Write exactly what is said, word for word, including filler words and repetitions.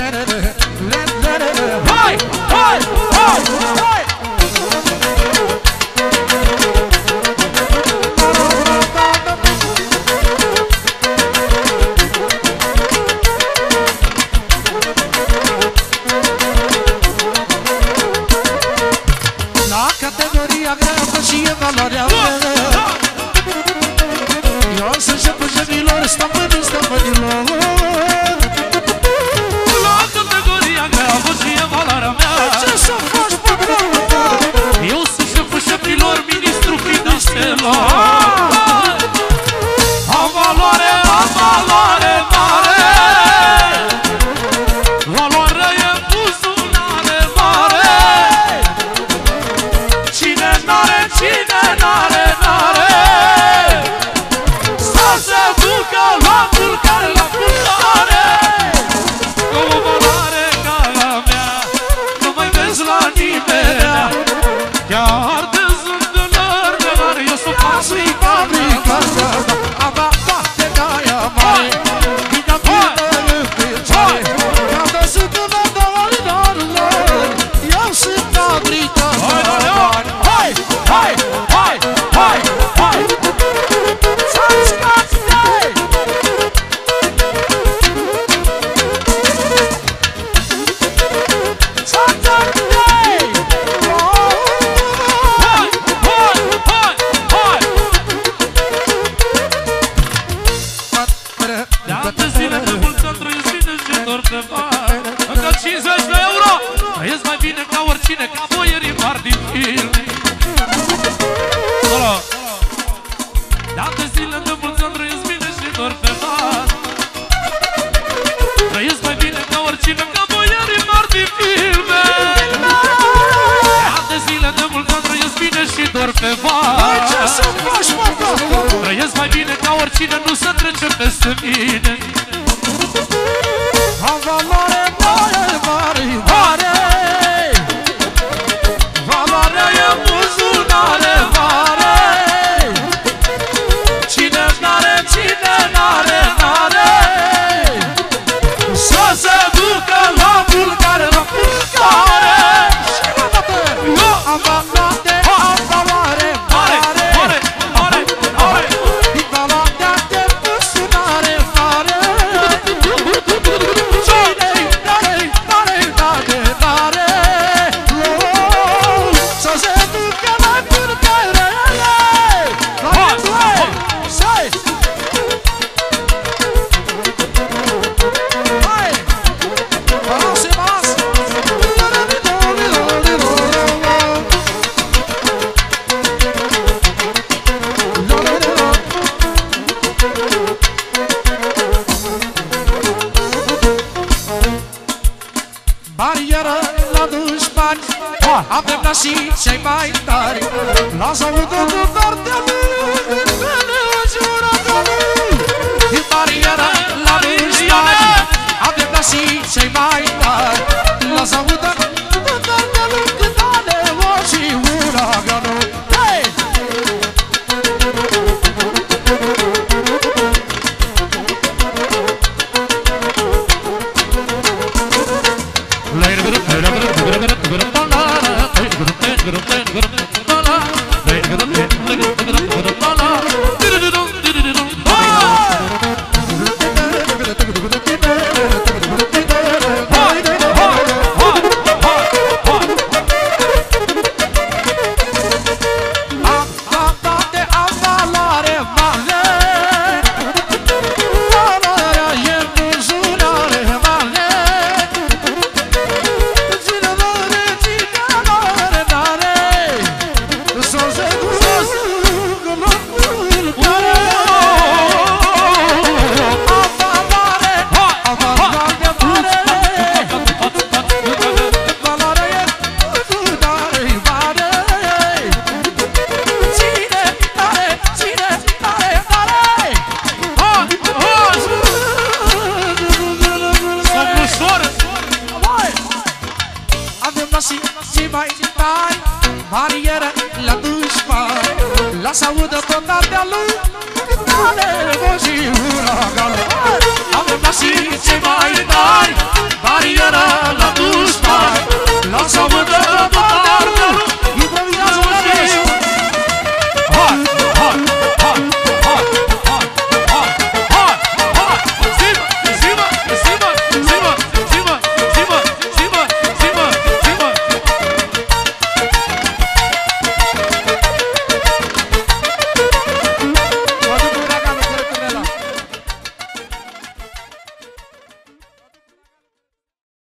Hai, hai, hai, hai! La categoria grea și e valoarea mea. Eu sunt șeful șefilor, stăpânul stăpânilor. La categoria grea și e valoarea mea. Ce să faci, bă, bă? Eu sunt șeful șefilor, ministrul finanțelor. Am valoare, am valoare mare. Valoare e buzunare mare. Cine n-are, cine n-are, n-are. Să se ducă la culcare, la culcare. Cu o valoare ca la mea nu mai vezi la nimeni. Chiar de zândălăr de mare eu s-o fac și fabrica. Ava bate caia mare. Vina vină în picioare. Ca-mi sunt în adorărilor. Eu sunt fabrica. Hai, hai, hai, hai, hai. Să-mi scoți de-ai. Să-mi scoți de-ai. Hai, hai, hai, hai. De ani de zile de mulți ani trăiesc bine și doar de bani. Încă cincizeci de euro. Trăiesc mai bine ca oricine, ca boierii mari din filme. Solo. De ani de zile de mulți ani trăiesc bine și doar de bani. Trăiesc mai bine ca oricine, ca boierii mari din filme. De ani de zile de mulți ani trăiesc bine și doar pe Hai, ce bani. să faci, mă, bă? Trăiesc mai bine ca oricine, nu se trece peste mine. Am valoare mare, mare, mare. Valoarea e buzunare mare. Cine n-are, cine n-are, n-are. Să se ducă la bulgare, la bulgare. Și mă, bă, am valoare, am valoare Mare, mare. mare, mare, mare. Din valoarea de buzunare mare. Cine-i mare, mare, mare, mare. Să se ducă la bulgare. La bulgare. Să-i. Hai! Balas e balas! Barieră la dușmani, avem la și cei mai tari. Lasă udul cu partea barieră la dușmani, avem la și cei mai tari. Lasă udul cu partea cântale, o și uraganul. Hei! Later, sănătatea lui tare și uraganul. Avem nașii cei mai tari, barieră la dușman.